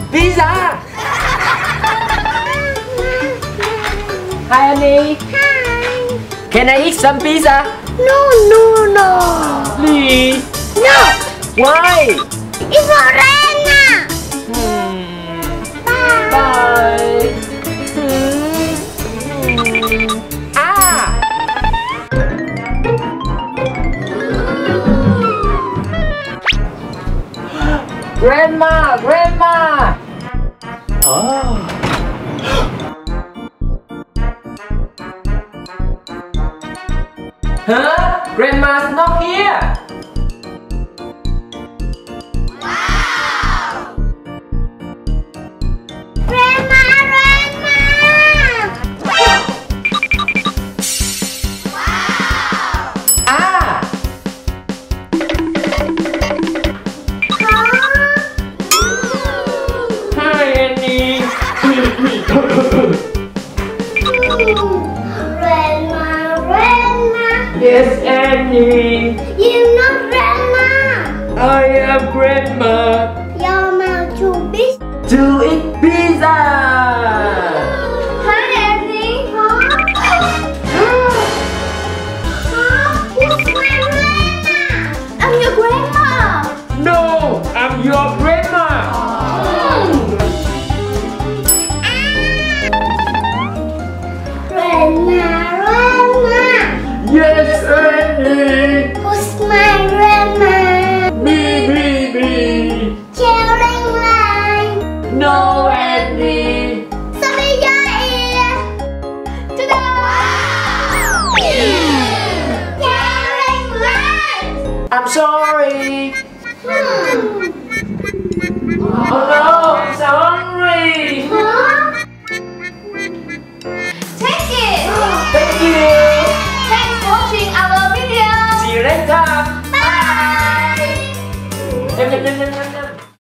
Pizza. Hi, Annie. Hi. Can I eat some pizza? No. Please. No. Why? It's for Rena. Bye. Ah. Grandma. Oh. Huh? Grandma's not here. Wow. Grandma. Wow. Ah. Hi, Annie. Grandma. Yes, Annie. You're not Grandma. I am Grandma. Your mouth too big. To eat pizza. Hi, Annie. Who's my grandma? I'm your grandma. No, I'm your grandma. Grandma. Yes, Annie. Who's my grandma? Me. Children line. No, Annie. Sao bây giờ Ta-da! Children line. I'm sorry. Oh no, I'm sorry. Take it. Thank you. Thanks for watching our video. See you later. Bye. Em.